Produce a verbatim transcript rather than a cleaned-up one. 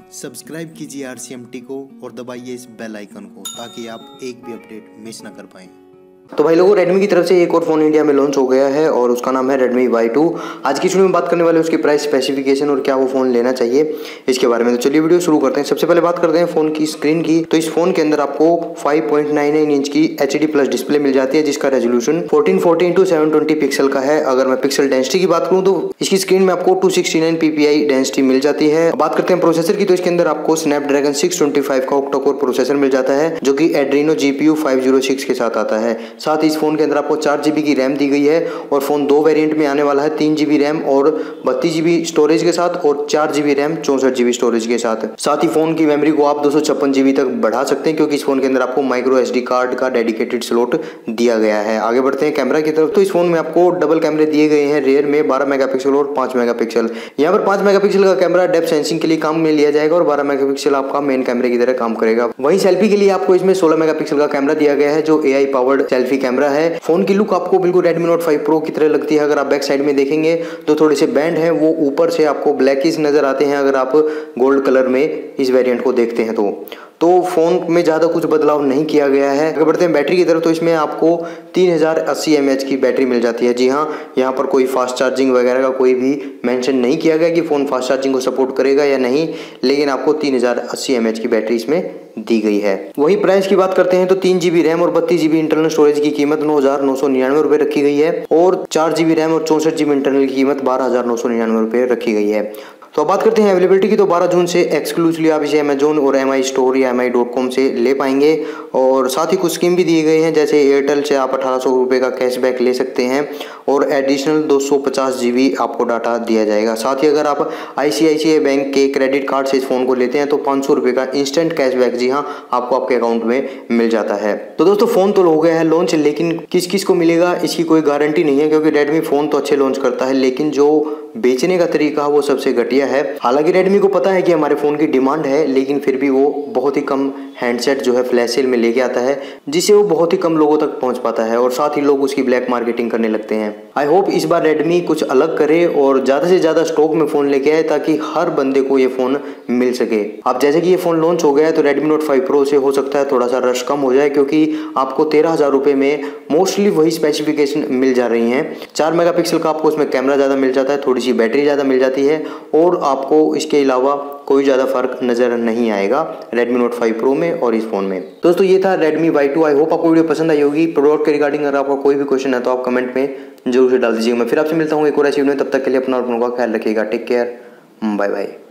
Subscribe कीजिए आरसीएमटी को और दबाइए इस बेल आइकन को ताकि आप एक भी अपडेट मिस ना कर पाएं। तो भाई लोगों, रेडमी की तरफ से एक और फ़ोन इंडिया में लॉन्च हो गया है और उसका नाम है रेडमी वाई टू। आज की वीडियो में बात करने वाले उसकी प्राइस स्पेसिफिकेशन और क्या वो फ़ोन लेना चाहिए इसके बारे में। तो चलिए वीडियो शुरू करते हैं। सबसे पहले बात करते हैं फ़ोन की स्क्रीन की। तो इस फ़ोन के अंदर आपको five point nine nine inch की एच डी प्लस डिस्प्ले मिल जाती है जिसका resolution fourteen forty into seven twenty pixel का है। अगर मैं पिक्सल डेंसिटी की बात करूँ तो इसकी स्क्रीन में आपको two sixty nine PPI density मिल जाती है। बात करते हैं प्रोसेसर की, तो इसके अंदर आपको स्नैपड्रैगन सिक्स ट्वेंटी फाइव का ऑक्टा कोर प्रोसेसर मिल जाता है जो कि Adreno GPU five zero six के साथ आता है। साथ ही इस फोन के अंदर आपको चार जीबी की रैम दी गई है और फोन दो वेरिएंट में आने वाला है, तीन जीबी रैम और बत्तीस जीबी स्टोरेज के साथ और चार जीबी रैम चौसठ जीबी स्टोरेज के साथ। साथ ही फोन की मेमोरी को आप दो सौ छप्पन जीबी तक बढ़ा सकते हैं क्योंकि इस फोन के अंदर आपको माइक्रो एसडी कार्ड का डेडिकेटेड स्लॉट दिया गया है। आगे बढ़ते हैं कैमरा की तरफ। तो इस फोन में आपको डबल कैमरे दिए गए हैं, रेयर में बारह मेगापिक्सल और पांच मेगापिक्सल। यहाँ पर पांच मेगापिक्सल का कैमरा डेप्थ सेंसिंग के लिए काम में लिया जाएगा और बारह मेगापिक्सल आपका मेन कैमरे की तरह काम करेगा। वहीं सेल्फी के लिए आपको इसमें सोलह मेगापिक्सल का कैमरा दिया गया है जो एआई पावर्ड सेल्फी कैमरा है। फोन की लुक आपको बिल्कुल रेडमी नोट फाइव प्रो की तरह लगती है। अगर आप बैक साइड में देखेंगे तो थोड़े से बैंड हैं वो ऊपर से आपको ब्लैकिश नजर आते हैं अगर आप गोल्ड कलर में इस वेरिएंट को देखते हैं तो तो फोन में ज़्यादा कुछ बदलाव नहीं किया गया है। अगर बढ़ते हैं बैटरी की तरफ, तो इसमें आपको तीन हज़ार अस्सी एम एच की बैटरी मिल जाती है। जी हाँ, यहाँ पर कोई फास्ट चार्जिंग वगैरह का कोई भी मेंशन नहीं किया गया कि फ़ोन फास्ट चार्जिंग को सपोर्ट करेगा या नहीं, लेकिन आपको तीन हज़ार अस्सी एम एच की बैटरी इसमें दी गई है। वही प्राइस की बात करते हैं तो तीन जीबी रैम और बत्तीस जीबी इंटरनल स्टोरेज की कीमत नौ हजार नौ सौ निन्यानवे रुपये रखी गई है और चार जीबी रैम और चौंसठ जीबी इंटरनल की कीमत बारह हजार नौ सौ निन्यानवे रुपये रखी गई है। तो अब बात करते हैं अवेलेबिलिटी की। तो बारह जून से एक्सक्लूसिवली आप इसे अमेजोन और एम आई स्टोर या एम आई डॉट कॉम से ले पाएंगे और साथ ही कुछ स्कीम भी दिए गए हैं, जैसे एयरटेल से आप अठारह सौ रुपये का कैशबैक ले सकते हैं और एडिशनल दो सौ पचास जीबी आपको डाटा दिया जाएगा। साथ ही अगर आप आईसीआईसीआई बैंक के क्रेडिट कार्ड से इस फोन को लेते हैं तो पाँच सौ रुपये का इंस्टेंट कैशबैक जी हाँ आपको आपके अकाउंट में मिल जाता है। तो दोस्तों, फोन तो हो गया है लॉन्च, लेकिन किस किस को मिलेगा इसकी कोई गारंटी नहीं है क्योंकि रेडमी फोन तो अच्छे लॉन्च करता है लेकिन जो बेचने का तरीका वो सबसे घटिया है। हालांकि रेडमी को पता है कि हमारे फ़ोन की डिमांड है, लेकिन फिर भी वो बहुत ही कम हैंडसेट जो है फ्लैश सेल में लेके आता है जिससे वो बहुत ही कम लोगों तक पहुंच पाता है और साथ ही लोग उसकी ब्लैक मार्केटिंग करने लगते हैं। आई होप इस बार रेडमी कुछ अलग करे और ज़्यादा से ज़्यादा स्टॉक में फ़ोन लेके आए ताकि हर बंदे को ये फ़ोन मिल सके। अब जैसे कि ये फ़ोन लॉन्च हो गया है तो रेडमी नोट फाइव प्रो से हो सकता है थोड़ा सा रश कम हो जाए क्योंकि आपको तेरह हज़ार रुपये में मोस्टली वही स्पेसिफिकेशन मिल जा रही हैं। चार मेगा पिक्सल का आपको उसमें कैमरा ज़्यादा मिल जाता है, थोड़ी सी बैटरी ज़्यादा मिल जाती है और आपको इसके अलावा कोई ज़्यादा फर्क नज़र नहीं आएगा रेडमी नोट फाइव प्रो में और इस फोन में। दोस्तों, ये था Redmi Y two. I hope आपको वीडियो पसंद आई होगी। प्रोडक्ट के रिगार्डिंग अगर आपका कोई भी क्वेश्चन है तो आप कमेंट में जरूर से डाल दीजिएगा। मैं फिर आपसे मिलता हूँ एक और ऐसी वीडियो में, तब तक के लिए अपना और अपनों का ख्याल रखिएगा। Take care, bye bye.